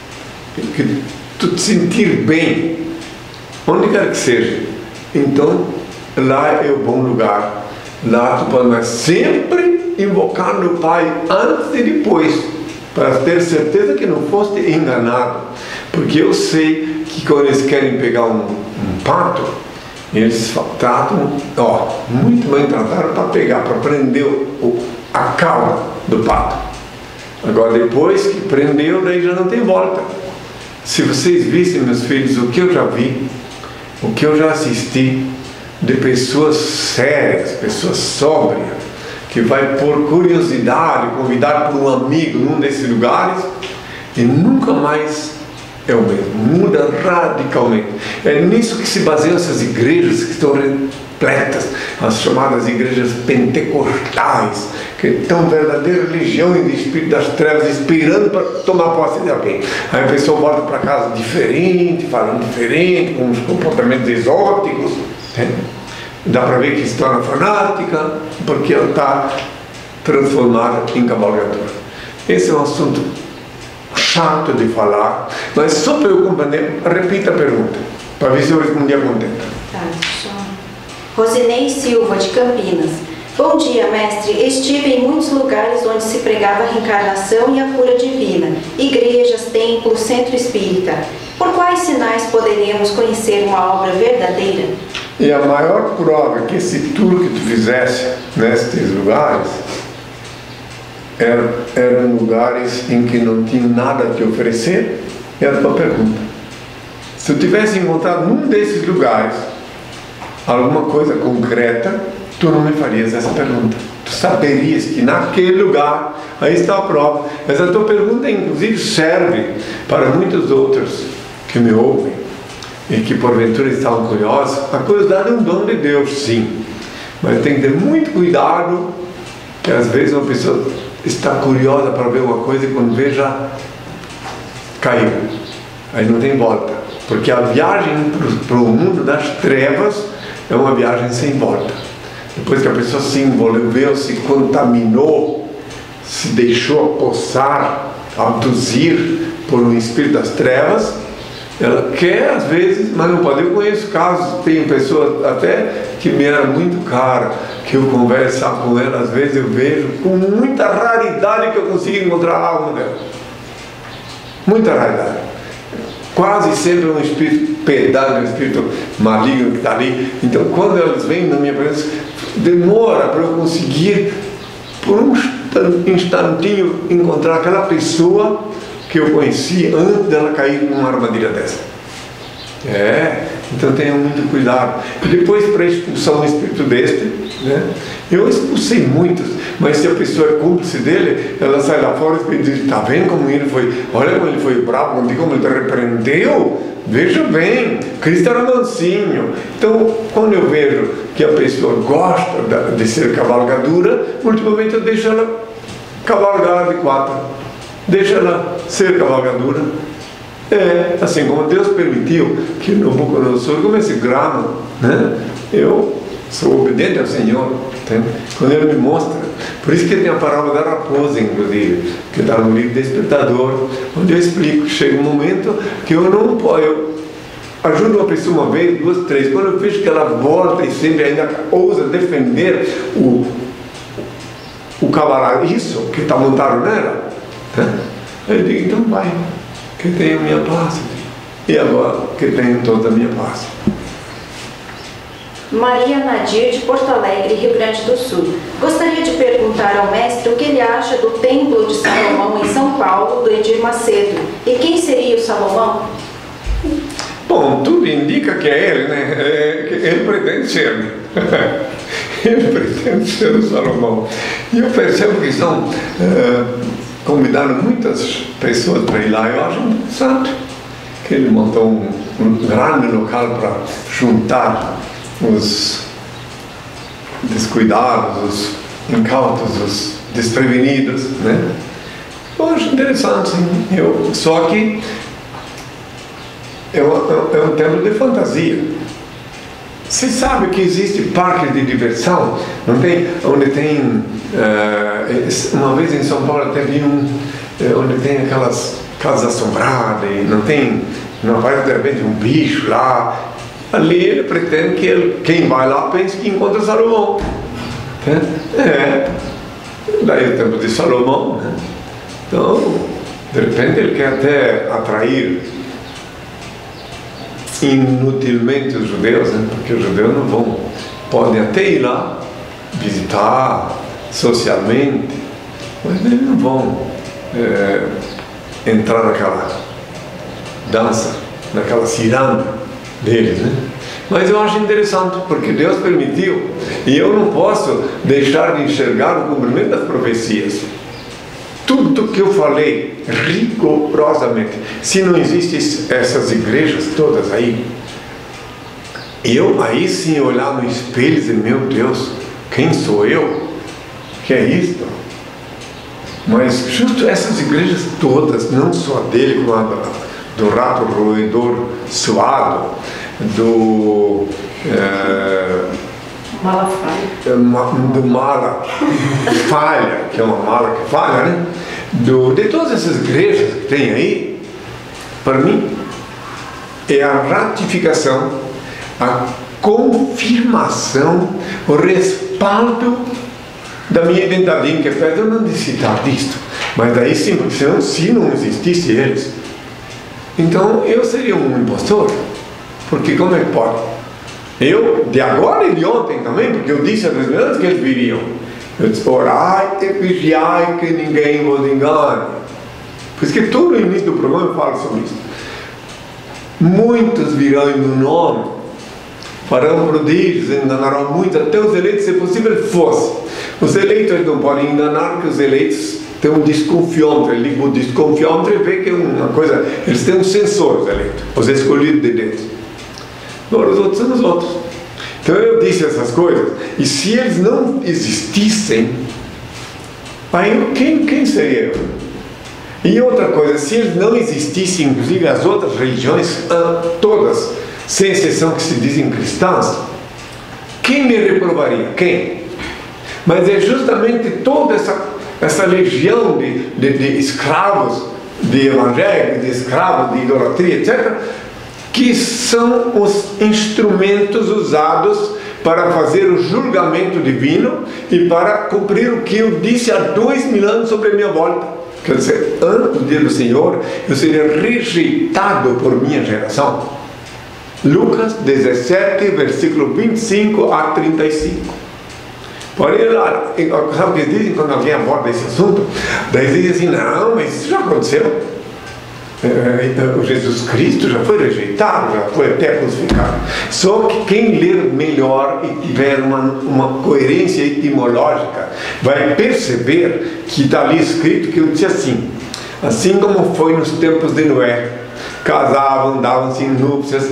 que tu te sentir bem, onde quer que seja, então lá é o bom lugar. Lá tu pode sempre invocar no Pai antes e depois, para ter certeza que não foste enganado. Porque eu sei que quando eles querem pegar um pato, eles tratam, muito bem trataram para pegar, para prender a cauda do pato. Agora depois que prendeu, daí já não tem volta. Se vocês vissem, meus filhos, o que eu já vi, o que eu já assisti de pessoas sérias, pessoas sóbrias, que vai por curiosidade, convidado por um amigo num desses lugares, e nunca mais é o mesmo, muda radicalmente. É nisso que se baseiam essas igrejas que estão repletas, as chamadas igrejas pentecostais, que tão verdadeira legião de espírito das trevas esperando para tomar posse de alguém. Aí a pessoa volta para casa diferente, falando diferente, com uns comportamentos exóticos, né? Dá para ver que se torna fanática porque ela está transformada em cavalgadora. Esse é um assunto chato de falar, mas só para eu compreender, repita a pergunta para ver se eu respondi a contento. Tá, só. Rosinei Silva, de Campinas. Bom dia, mestre. Estive em muitos lugares onde se pregava a reencarnação e a cura divina. Igrejas, templos, centro espírita. Por quais sinais poderíamos conhecer uma obra verdadeira? E a maior prova que esse tour que tu fizesse nestes lugares eram lugares em que não tinha nada a te oferecer. É a tua pergunta. Se eu tivesse encontrado num desses lugares alguma coisa concreta, tu não me farias essa pergunta. Tu saberias que naquele lugar, aí está a prova. Essa tua pergunta, inclusive, serve para muitos outros que me ouvem e que porventura estão curiosos. A curiosidade é um dom de Deus, sim, mas tem que ter muito cuidado, que às vezes uma pessoa está curiosa para ver uma coisa e quando vê já caiu, aí não tem volta, porque a viagem para o mundo das trevas é uma viagem sem volta. Depois que a pessoa se envolveu, se contaminou, se deixou apossar, abduzir por um espírito das trevas, ela quer às vezes, mas não pode. Eu conheço casos, tenho pessoas até que me era muito cara, que eu conversar com ela, às vezes eu vejo com muita raridade que eu consigo encontrar a alma dela. Muita raridade. Quase sempre um espírito pedante, um espírito maligno que está ali. Então quando elas vêm na minha presença, demora para eu conseguir, por um instantinho, encontrar aquela pessoa que eu conheci antes dela cair numa armadilha dessa. Então tenham muito cuidado. E depois, para expulsar um espírito deste, né, eu expulsei muitos, mas se a pessoa é cúmplice dele, ela sai lá fora e diz: está vendo como ele foi, olha como ele foi bravo contigo, como ele te repreendeu, veja bem, Cristo era mansinho. Então quando eu vejo que a pessoa gosta de ser cavalgadura, ultimamente eu deixo ela cavalgar de quatro, deixa ela ser cavalgadura. Assim como Deus permitiu que no Nabucodonosor comece grama, né? Eu sou obediente ao Senhor, entende? Quando Ele me mostra. Por isso que tem a parábola da raposa, inclusive, que está no livro Despertador, onde eu explico que chega um momento que eu não posso. Eu ajudo uma pessoa uma vez, duas, três. Quando eu vejo que ela volta e sempre ainda ousa defender o cavalo, isso que está montado nela, né? Eu digo: então vai, que tenha a minha paz, e agora que tenha toda a minha paz. Maria Nadir, de Porto Alegre, Rio Grande do Sul. Gostaria de perguntar ao mestre o que ele acha do Templo de Salomão em São Paulo, do Edir Macedo. E quem seria o Salomão? Bom, tudo indica que é ele, né? Que ele pretende ser, né? Ele pretende ser o Salomão. E eu percebo que estão convidando muitas pessoas para ir lá. Eu acho interessante que ele montou um grande local para juntar os descuidados, os incautos, os desprevenidos, né? Eu acho interessante, sim. Só que é um templo de fantasia. Você sabe que existe parque de diversão? Não tem? Onde tem uma vez em São Paulo teve onde tem aquelas casas assombradas e não aparece de repente um bicho lá. Ali ele pretende que quem vai lá pense que encontra Salomão. Daí o templo de Salomão, né? Então, de repente ele quer até atrair inutilmente os judeus, né? Porque os judeus não vão, podem até ir lá visitar socialmente, mas eles não vão entrar naquela dança, naquela ciranda deles, né? Mas eu acho interessante, porque Deus permitiu, e eu não posso deixar de enxergar o cumprimento das profecias. Tudo que eu falei, rigorosamente, se não existem essas igrejas todas aí, eu aí sim olhar no espelho e dizer: meu Deus, quem sou eu? que é isto? Mas justo essas igrejas todas, não só dele, como a do rato roedor suado, do mala falha, que é uma mala que falha, né? De todas essas igrejas que tem aí, para mim, é a ratificação, a confirmação, o respaldo da minha identidade em que eu não necessitar disto. Mas daí, se não existisse eles, então eu seria um impostor. Porque como é que pode? Eu, de agora e de ontem também, porque eu disse às vezes que eles viriam. Eu disse, orai e vigiai que ninguém vos engane. Por isso que todo o início do programa eu falo sobre isso. Muitos virão em meu nome, farão prodígios, enganarão muitos, até os eleitos, se possível, fosse. Os eleitos não podem enganar, porque os eleitos têm um desconfiômetro. Ele liga o desconfiômetro e vê que é uma coisa. Eles têm um sensor, os eleitos, os escolhidos de Deus. Agora os outros são os outros. Então eu disse essas coisas, e se eles não existissem, aí quem seria eu? E outra coisa, se eles não existissem, inclusive as outras religiões, todas, sem exceção que se dizem cristãs, quem me reprovaria? Quem? Mas é justamente toda essa legião de escravos de evangelho, de escravos de idolatria, etc., que são os instrumentos usados para fazer o julgamento divino e para cumprir o que eu disse há 2000 anos sobre a minha volta. Quer dizer, antes do dia do Senhor, eu seria rejeitado por minha geração. Lucas 17, versículo 25 a 35. Porém, sabe o que eles dizem quando alguém aborda esse assunto? Daí eles dizem assim, não, mas isso já aconteceu. O Jesus Cristo já foi rejeitado, já foi até crucificado. Só que quem ler melhor e tiver uma coerência etimológica vai perceber que está ali escrito que eu disse assim como foi nos tempos de Noé, casavam, davam-se em núpcias,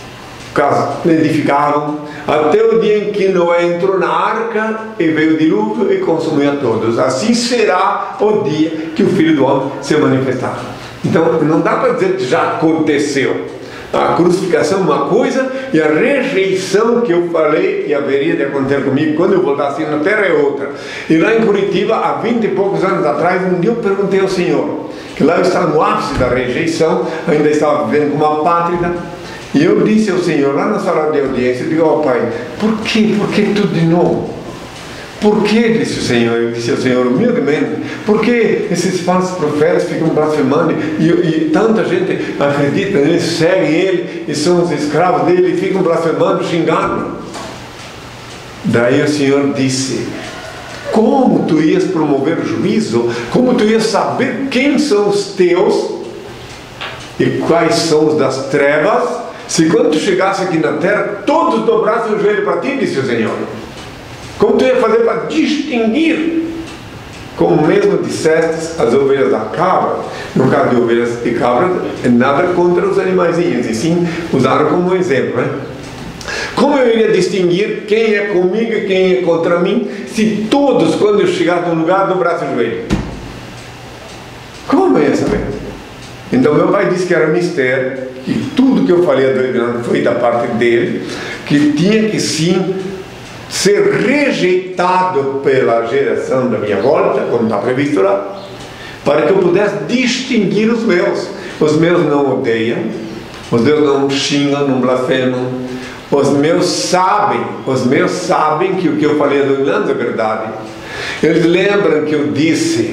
edificavam, até o dia em que Noé entrou na arca e veio o dilúvio e consumiu a todos. Assim será o dia que o Filho do Homem se manifestar. Então, não dá para dizer que já aconteceu. A crucificação é uma coisa e a rejeição que eu falei que haveria de acontecer comigo quando eu voltasse na terra é outra. E lá em Curitiba, há 20 e poucos anos atrás, um dia eu perguntei ao Senhor, que lá eu estava no ápice da rejeição, ainda estava vivendo como uma pátrida, e eu disse ao Senhor, lá na sala de audiência, eu digo, ó Pai, por que tudo de novo? Por que, disse o Senhor, eu disse ao Senhor humildemente, por que esses falsos profetas ficam blasfemando e tanta gente acredita neles, seguem ele e são os escravos dele e ficam blasfemando, xingando? Daí o Senhor disse, como tu ias promover o juízo, como tu ias saber quem são os teus e quais são os das trevas, se quando tu chegasse aqui na terra, todos dobrassem o joelho para ti, disse o Senhor. Como tu ia fazer para distinguir? Como mesmo disseste as ovelhas da cabra, no caso de ovelhas e cabras, é nada contra os animaizinhos, e sim usaram como exemplo, né? Como eu iria distinguir quem é comigo e quem é contra mim, se todos, quando eu chegar num lugar, dobrassem o joelho? Como eu ia saber? Então meu pai disse que era mistério, que tudo que eu falei há 2 anos foi da parte dele, que tinha que sim ser rejeitado pela geração da minha volta, como está previsto lá, para que eu pudesse distinguir os meus. Os meus não odeiam, os meus não xingam, não blasfemam, os meus sabem que o que eu falei há 2 anos é verdade. Eles lembram que eu disse,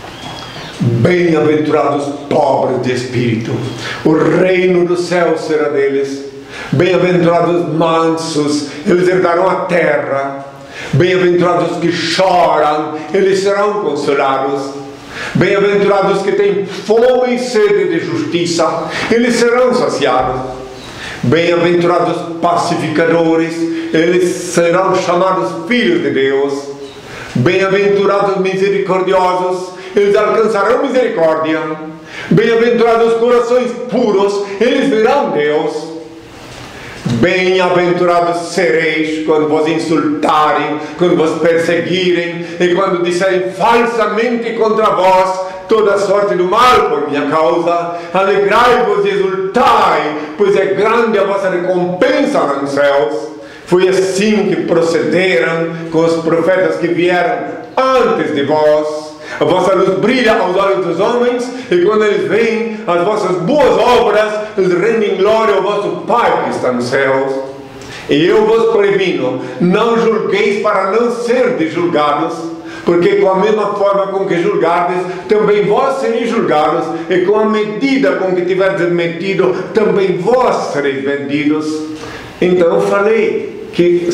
bem-aventurados pobres de espírito, o reino do céu será deles. Bem-aventurados mansos, eles herdarão a terra. Bem-aventurados que choram, eles serão consolados. Bem-aventurados que têm fome e sede de justiça, eles serão saciados. Bem-aventurados pacificadores, eles serão chamados filhos de Deus. Bem-aventurados misericordiosos, eles alcançarão misericórdia. Bem-aventurados corações puros, eles verão Deus. Bem-aventurados sereis quando vos insultarem, quando vos perseguirem e quando disserem falsamente contra vós toda sorte do mal por minha causa. Alegrai-vos e exultai, pois é grande a vossa recompensa nos céus. Foi assim que procederam com os profetas que vieram antes de vós. A vossa luz brilha aos olhos dos homens, e quando eles veem as vossas boas obras, eles rendem glória ao vosso Pai que está nos céus. E eu vos previno, não julgueis para não serdes julgados, porque com a mesma forma com que julgardes, também vós sereis julgados, e com a medida com que tiverdes medido, também vós sereis medidos. Então eu falei que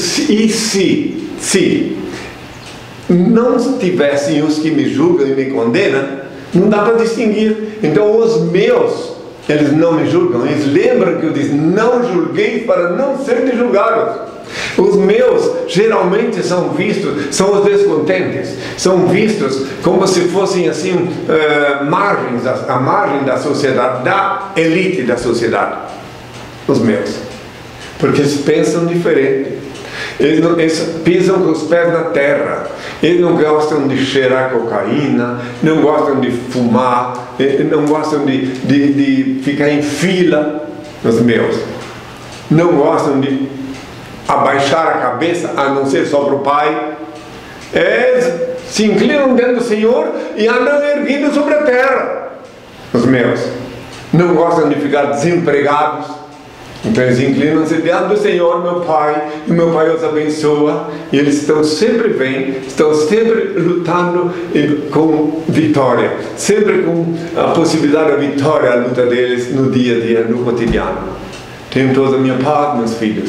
se não tivessem os que me julgam e me condenam, não dá para distinguir. Então os meus, eles não me julgam. Eles lembram que eu disse, não julgueis para não serem julgados. Os meus geralmente são vistos, são os descontentes, são vistos como se fossem assim, à margem da sociedade, da elite da sociedade. Os meus, porque eles pensam diferente. Eles pisam com os pés na terra. Eles não gostam de cheirar cocaína, não gostam de fumar, não gostam de ficar em fila. Os meus não gostam de abaixar a cabeça, a não ser só para o Pai. Eles se inclinam diante do Senhor e andam erguidos sobre a terra. Os meus não gostam de ficar desempregados. Então eles inclinam-se diante do Senhor, meu Pai, e meu Pai os abençoa, e eles estão sempre bem, estão sempre lutando com vitória, sempre com a possibilidade da vitória, a luta deles no dia a dia, no cotidiano. Tenham toda a minha paz, meus filhos.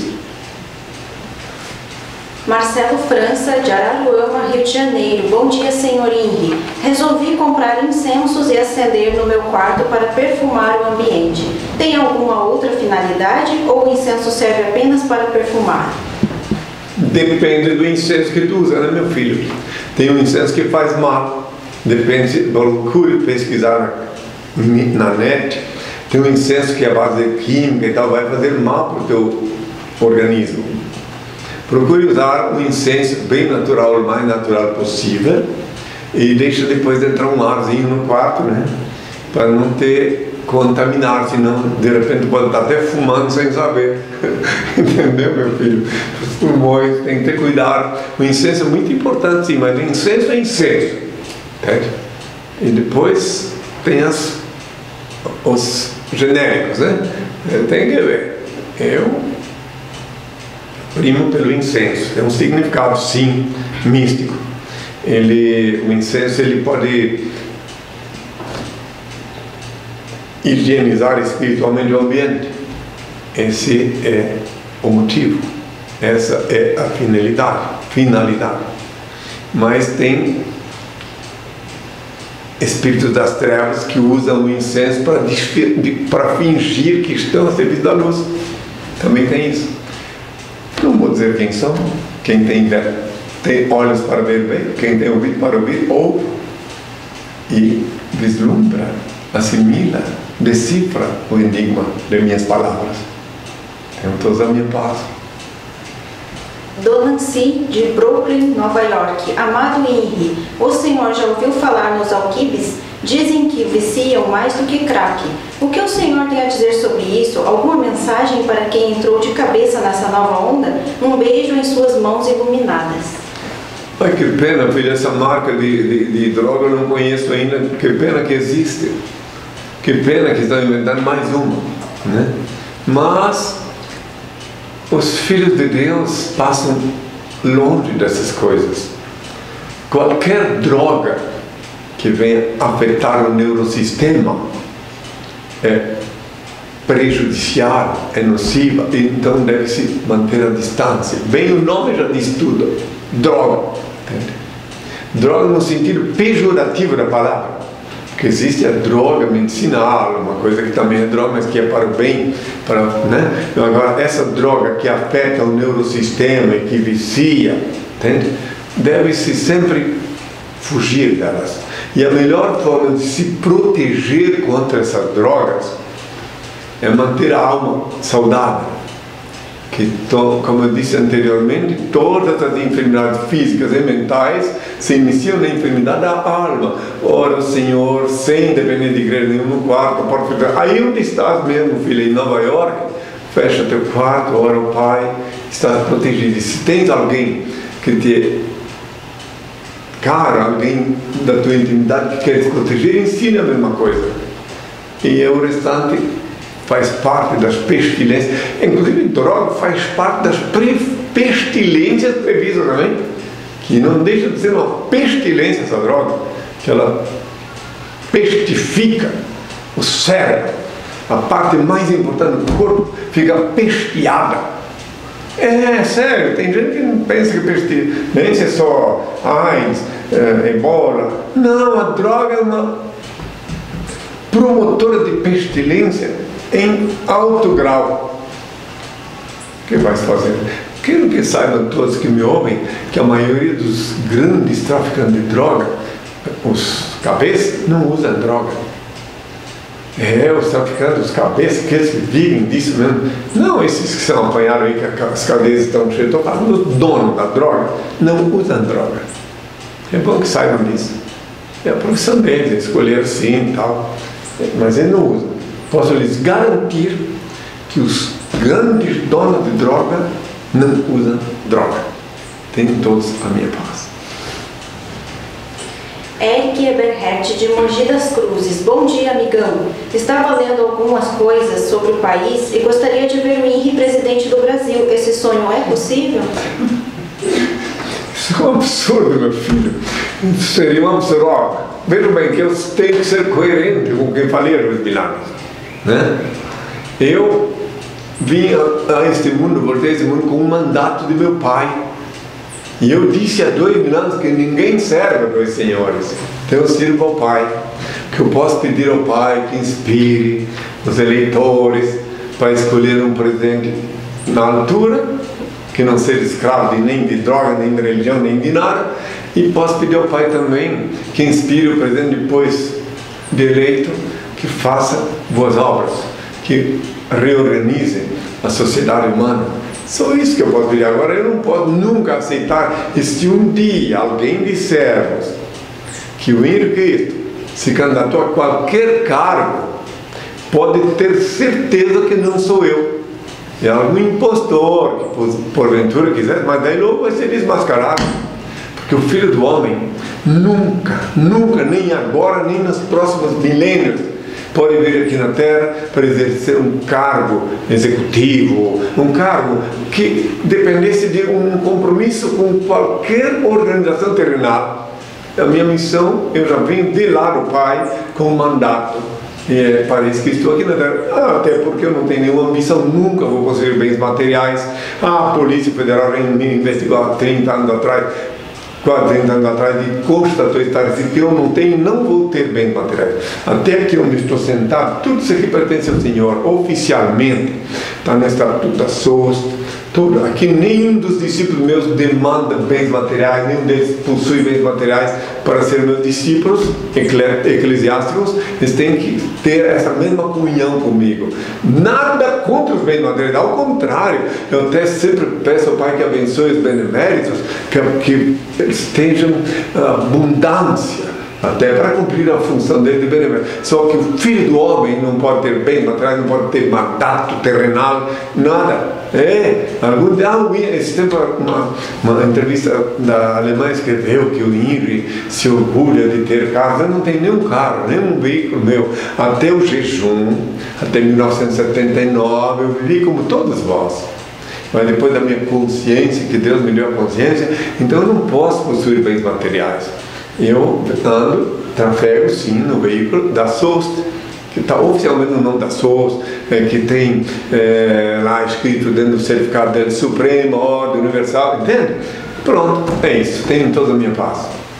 Marcelo França, de Araruama, Rio de Janeiro. Bom dia, senhor Henri. Resolvi comprar incensos e acender no meu quarto para perfumar o ambiente. Tem alguma outra finalidade ou o incenso serve apenas para perfumar? Depende do incenso que tu usa, né, meu filho? Tem um incenso que faz mal. Depende, procure pesquisar na net. Tem um incenso que é a base de química e tal, vai fazer mal para o teu organismo. Procure usar um incenso bem natural, o mais natural possível, e deixa depois entrar um arzinho no quarto, né? Para não ter contaminar, senão de repente pode estar até fumando sem saber. Entendeu, meu filho? Os pulmões, tem que ter cuidado. O incenso é muito importante, sim, mas o incenso é incenso. Entende? E depois tem os genéricos, né? Tem que ver. Eu primo pelo incenso. É um significado, sim, místico. O incenso ele pode higienizar espiritualmente o ambiente. Esse é o motivo. Essa é a finalidade. Mas tem espíritos das trevas que usam o incenso para fingir que estão a serviço da luz. Também tem isso. Não vou dizer quem são. Quem tem olhos para ver bem, quem tem ouvido para ouvir, ouve e vislumbra, assimila, decifra o enigma de minhas palavras. Tenham todos a minha paz. Dona Nancy, de Brooklyn, Nova York. Amado Henri, o senhor já ouviu falar nos alquibes? Dizem que viciam mais do que crack. O que o senhor tem a dizer sobre isso? Alguma mensagem para quem entrou de cabeça nessa nova onda? Um beijo em suas mãos iluminadas. Ai, que pena, filha, essa marca de droga eu não conheço ainda. Que pena que existe. Que pena que estão inventando mais uma, né? Mas os filhos de Deus passam longe dessas coisas. Qualquer droga que venha afetar o neurosistema é prejudicial, é nociva, então deve-se manter a distância. Bem, o nome já diz tudo: droga. Entende? Droga no sentido pejorativo da palavra, porque existe a droga medicinal, uma coisa que também é droga, mas que é para o bem, né? Agora, essa droga que afeta o neurosistema e que vicia, entende? Deve-se sempre fugir delas. E a melhor forma de se proteger contra essas drogas é manter a alma saudável. que, como eu disse anteriormente, todas as enfermidades físicas e mentais se iniciam na enfermidade da alma. Ora, o Senhor, sem depender de igreja nenhuma, no quarto, pode ficar. Aí onde estás mesmo, filho, em Nova York, fecha teu quarto, ora o Pai, estás protegido. E se tens alguém que te caro, alguém da tua intimidade que quer te proteger, ensina a mesma coisa. E o restante faz parte das pestilências. Inclusive, droga faz parte das pestilências previstas também, que não deixa de ser uma pestilência essa droga, que ela pestifica o cérebro, a parte mais importante do corpo fica pesteada. É sério, tem gente que pensa que pestilência é só AIDS, ebola. Não, a droga é uma promotora de pestilência em alto grau. O que vai se fazer? Quero que saibam todos que me ouvem que a maioria dos grandes traficantes de droga, os cabeças, não usam droga. Os traficantes, os cabeças, aqueles que vivem disso mesmo. Não esses que são apanhados aí, que as cadeias estão cheias. Estou falando do dono da droga. Não usam droga. É bom que saibam disso. É a profissão deles, escolher assim e tal. Mas eles não usam. Posso lhes garantir que os grandes donos de droga não usam droga. Tenham todos a minha paz. Eric Eberhardt, de Mogi das Cruzes. Bom dia, amigão. Estava lendo algumas coisas sobre o país e gostaria de ver o Henri presidente do Brasil. Esse sonho é possível? Isso é um absurdo, meu filho. Seria um absurdo. Veja bem que eu tenho que ser coerente com o que falei a Luiz Milagres, né? Eu vim a este mundo, voltei a este mundo com um mandato de meu pai. E eu disse há 2000 anos que ninguém serve a dois senhores. Então eu sirvo ao Pai. Que eu posso pedir ao Pai que inspire os eleitores para escolher um presidente na altura, que não seja escravo nem de droga, nem de religião, nem de nada. E posso pedir ao Pai também que inspire o presidente depois de eleito, que faça boas obras, que reorganize a sociedade humana. Só isso que eu posso pedir. Agora eu não posso nunca aceitar. E se um dia alguém disser que o Henri Cristo se candidatou a qualquer cargo, pode ter certeza que não sou eu. É algum impostor que porventura quiser, mas daí logo vai ser desmascarado. Porque o Filho do Homem nunca, nem agora, nem nos próximos milênios, pode vir aqui na Terra para exercer um cargo executivo, um cargo que dependesse de um compromisso com qualquer organização terrenal. A minha missão, eu já venho de lá do Pai com um mandato. E parece que estou aqui na Terra, até porque eu não tenho nenhuma ambição, nunca vou possuir bens materiais. A Polícia Federal me investigou há 30 anos atrás, quase 30 anos atrás, e constatou que eu não tenho e não vou ter bens materiais. Até aqui onde estou sentado, tudo isso aqui pertence ao Senhor, oficialmente. Está no Estatuto da SOS, tudo. Aqui nenhum dos discípulos meus demanda bens materiais, nenhum deles possui bens materiais para ser meus discípulos eclesiásticos. Eles têm que ter essa mesma comunhão comigo. Nada contra os bens materiais, ao contrário, eu até sempre peço ao Pai que abençoe os beneméritos, que eles tenham abundância, até para cumprir a função dele de benemérito. Só que o Filho do Homem não pode ter bens materiais, não pode ter mandato terrenal, nada. Algum dia, esse tempo, uma entrevista da Alemanha escreveu que o Henri se orgulha de ter carros. Eu não tenho nenhum carro, nenhum veículo meu. Até o jejum, até 1979, eu vivi como todos vós. Mas depois da minha consciência, que Deus me deu a consciência, então eu não posso possuir bens materiais. Eu ando, trafego sim no veículo da SOS, que está oficialmente no nome da SOS, que tem lá escrito dentro do certificado dele, Suprema, Ordem Universal, entende? Pronto, é isso, tenho toda a minha paz.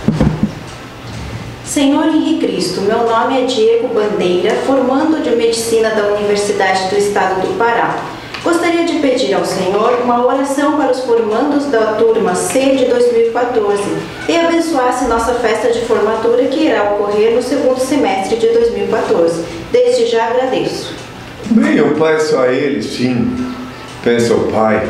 Senhor Henri Cristo, meu nome é Diego Bandeira, formando de Medicina da Universidade do Estado do Pará. Gostaria de pedir ao Senhor uma oração para os formandos da turma C de 2014 e abençoasse nossa festa de formatura que irá ocorrer no segundo semestre de 2014. Desde já agradeço. Bem, eu peço a Ele, sim, Peço ao Pai,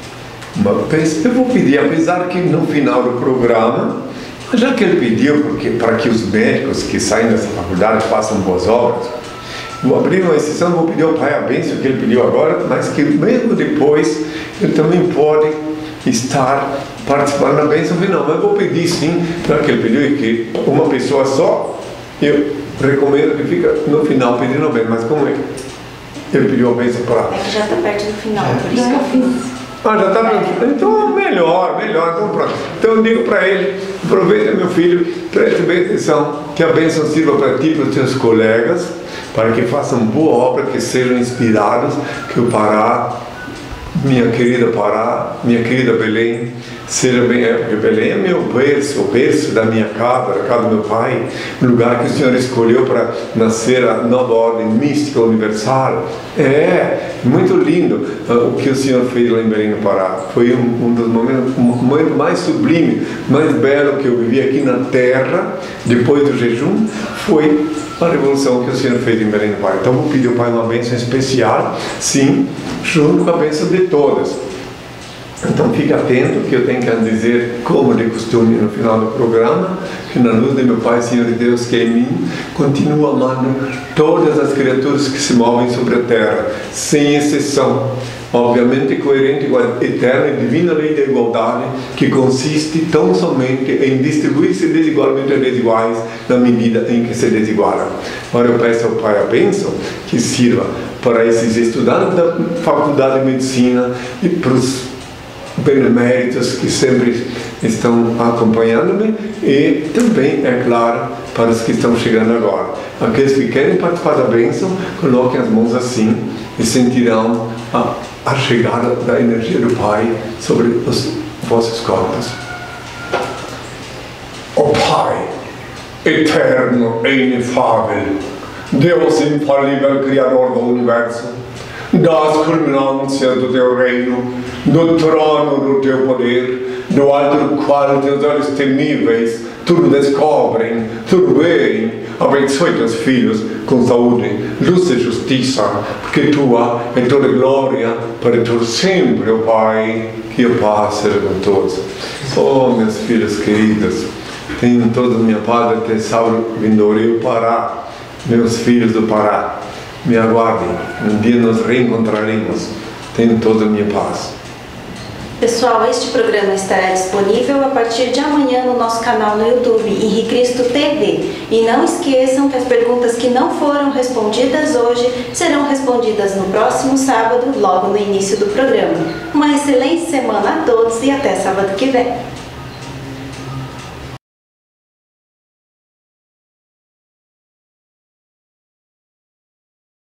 eu vou pedir, apesar que no final do programa, já que ele pediu para que os médicos que saem dessa faculdade façam boas obras, vou abrir uma exceção, vou pedir ao Pai a bênção que ele pediu agora, mas que mesmo depois ele também pode estar participando da bênção final. Mas vou pedir sim, já que ele pediu, e que uma pessoa só, eu recomendo que fica no final pedindo a bênção, mas como é? Ele pediu a bênção para... É que já está perto do final, por isso que eu fiz. Ah, já está perto. Então, melhor. Então, pronto. Então, eu digo para ele, aproveita, meu filho, preste bem atenção, que a bênção sirva para ti e para os teus colegas, para que façam boa obra, que sejam inspirados, que o Pará, minha querida Pará, minha querida Belém, seja bem, porque Belém é meu berço, o berço da minha casa, da casa do meu pai, o lugar que o Senhor escolheu para nascer a nova ordem mística universal. É muito lindo o que o Senhor fez lá em Belém do Pará. Foi um dos momentos mais sublimes, mais belo que eu vivi aqui na terra, depois do jejum, foi a revolução que o Senhor fez em Belém do Pará. Então vou pedir ao Pai uma bênção especial, sim, junto com a bênção de todas. Então fique atento, que eu tenho que dizer, como de costume no final do programa, que na luz de meu Pai, Senhor de Deus, que é em mim, continuo amando todas as criaturas que se movem sobre a terra, sem exceção, obviamente coerente com a eterna e divina lei da igualdade, que consiste tão somente em distribuir-se desigualmente a desiguais na medida em que se desigualam. Agora eu peço ao Pai a bênção que sirva para esses estudantes da Faculdade de Medicina e para os beneméritos que sempre estão acompanhando-me, e também, é claro, para os que estão chegando agora. Aqueles que querem participar da bênção, coloquem as mãos assim e sentirão a chegada da energia do Pai sobre os vossos corpos. Ó Pai, eterno e inefável, Deus infalível, Criador do Universo, das culminâncias do teu reino, do trono do teu poder, do alto do qual teus olhos temíveis tudo descobrem, tudo veem. Abençoe teus filhos com saúde, luz e justiça, porque tua é toda glória para tu sempre, ó Pai. Que a paz seja com todos. Oh, meus filhos queridos, tenham toda a minha paz até sábado vindouro Pará. Meus filhos do Pará, me aguardem, um dia nos reencontraremos. Tenham toda a minha paz. Pessoal, este programa estará disponível a partir de amanhã no nosso canal no YouTube, Henri Cristo TV. E não esqueçam que as perguntas que não foram respondidas hoje serão respondidas no próximo sábado, logo no início do programa. Uma excelente semana a todos e até sábado que vem.